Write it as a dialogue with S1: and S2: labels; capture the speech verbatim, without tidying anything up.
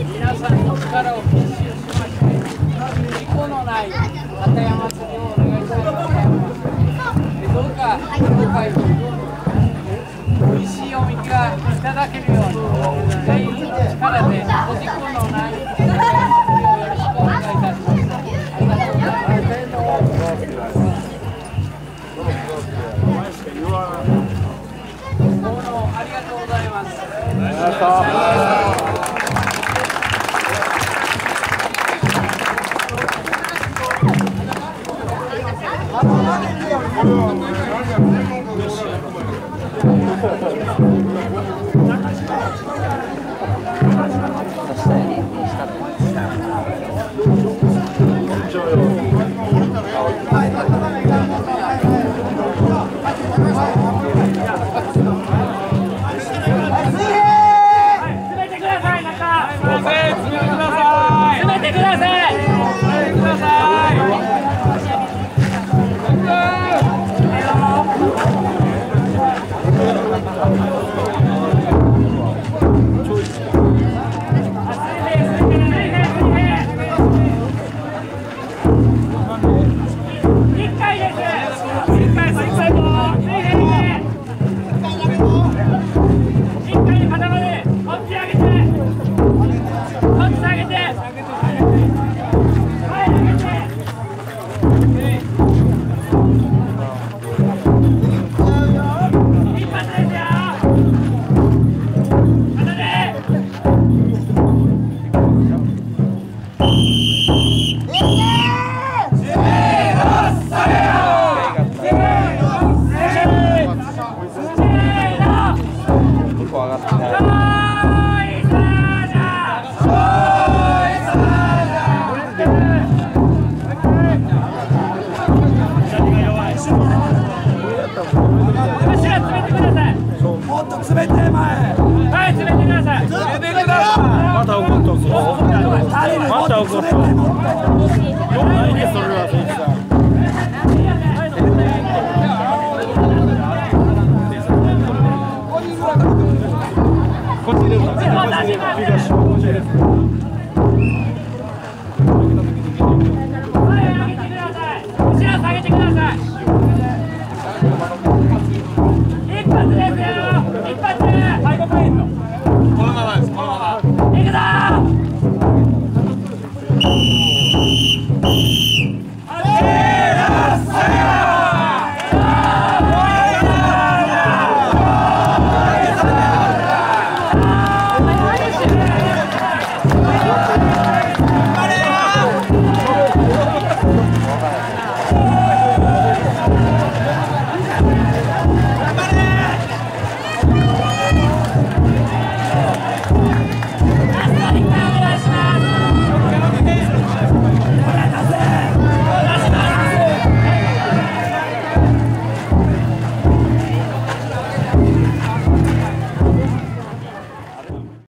S1: 皆さんの力を結集しまして、事故のない片山祭りをお願いしたいと思います。どうか今回おいしいお肉がいただけるように、全員の力でご事故のない片山祭りをよろしくお願いいたします。ありがとうございます。どうもありがとうございます。ありがとうございます。
S2: 詰めて前。はい、詰めてください。詰めてください。また怒っとんぞ。また怒っとんぞ。よくないね、それは。